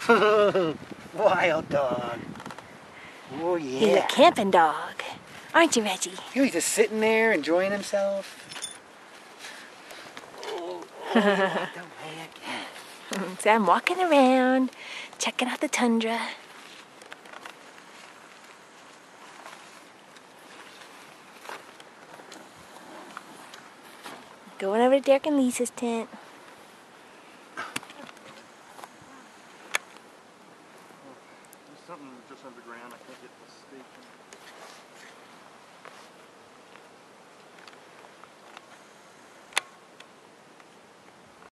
Wild dog. Oh, yeah. He's a camping dog. Aren't you, Reggie? He's just sitting there enjoying himself. Oh, So I'm walking around, checking out the tundra. Going over to Derek and Lisa's tent. There's something just underground. I can't get the station.